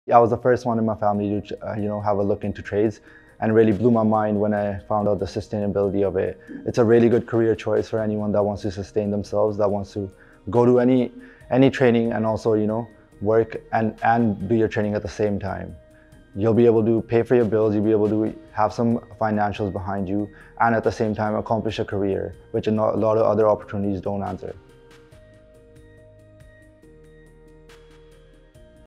I was the first one in my family to, have a look into trades, and really blew my mind when I found out the sustainability of it. It's a really good career choice for anyone that wants to sustain themselves, that wants to go to any training and also, work and do your training at the same time. You'll be able to pay for your bills, you'll be able to have some financials behind you, and at the same time accomplish a career, which a lot of other opportunities don't answer.